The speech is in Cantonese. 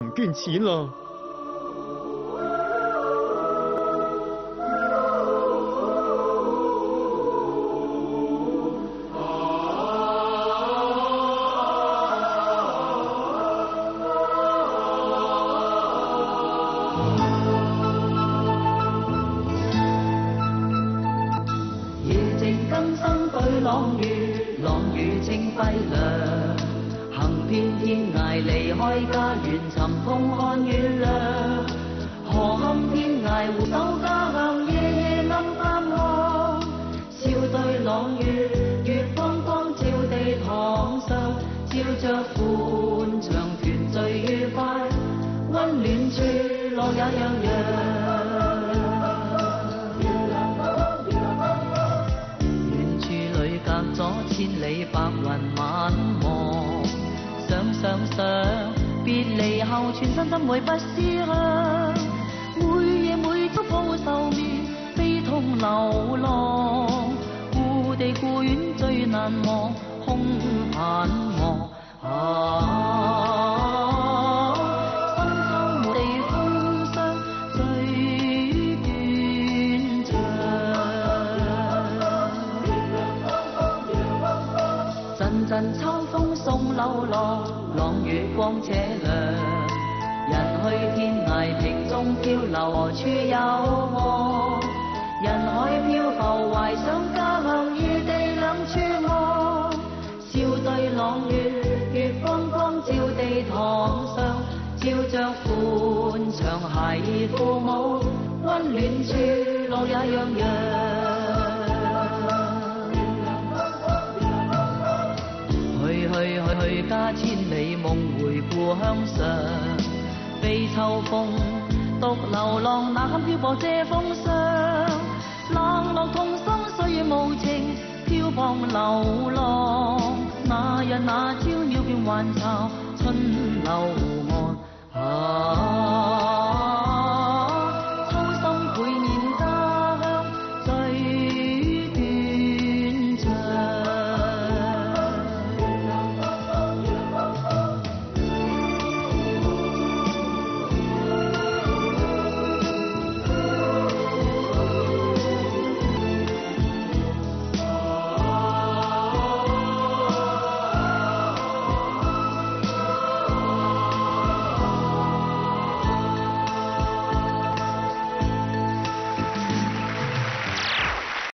变齐了。 夜靜更生對朗月，朗月清輝亮。行遍天涯離開家園，尋風看月亮。河坎天涯回首家鄉，夜夜暗淡望。笑對朗月，月光光照地堂上，照着歡暢團聚愉快，溫暖處樂也洋洋。咗千里白雲晚望，想，別離後全身心會不思鄉。每夜每朝抱愁眠，悲痛流浪，故地故園最難忘，空盼望陣秋風送柳浪，朗月光且亮。人去天涯萍蹤漂流，何處有我？人海漂浮懷想家鄉，異地兩處望。笑對朗月，月光光照地堂上，照着歡暢孩兒父母，溫暖處樂也洋洋。去家千里夢回故鄉上，悲秋風獨流浪，哪堪漂泊遮風霜？冷落痛心歲月無情，漂泊流浪。那日那朝鳥變還巢，春柳岸